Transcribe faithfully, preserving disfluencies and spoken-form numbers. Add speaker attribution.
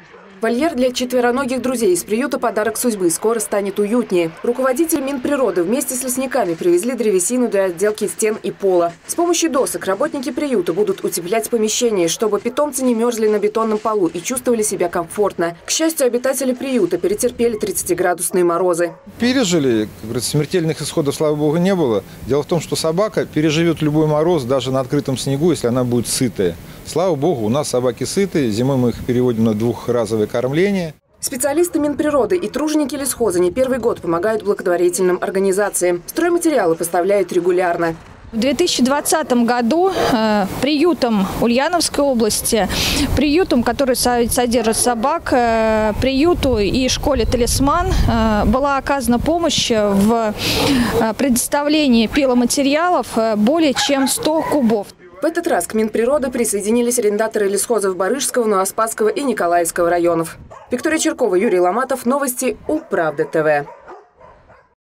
Speaker 1: Вольер для четвероногих друзей из приюта «Подарок судьбы» скоро станет уютнее. Руководители Минприроды вместе с лесниками привезли древесину для отделки стен и пола. С помощью досок работники приюта будут утеплять помещение, чтобы питомцы не мерзли на бетонном полу и чувствовали себя комфортно. К счастью, обитатели приюта перетерпели тридцатиградусные морозы.
Speaker 2: Пережили, как говорится, смертельных исходов, слава богу, не было. Дело в том, что собака переживет любой мороз, даже на открытом снегу, если она будет сытая. Слава богу, у нас собаки сытые, зимой мы их переводим на двухразовое кормление.
Speaker 1: Специалисты Минприроды и труженики лесхоза не первый год помогают благотворительным организациям. Стройматериалы поставляют регулярно.
Speaker 3: В две тысячи двадцатом году э, приютом Ульяновской области, приютом, который содержит собак, э, приюту и школе «Талисман» э, была оказана помощь в э, предоставлении пиломатериалов э, более чем ста кубов.
Speaker 1: В этот раз к Минприроды присоединились арендаторы лесхозов Барышского, Новоспасского и Николаевского районов. Виктория Черкова, Юрий Ломатов. Новости УЛ Правда ТВ.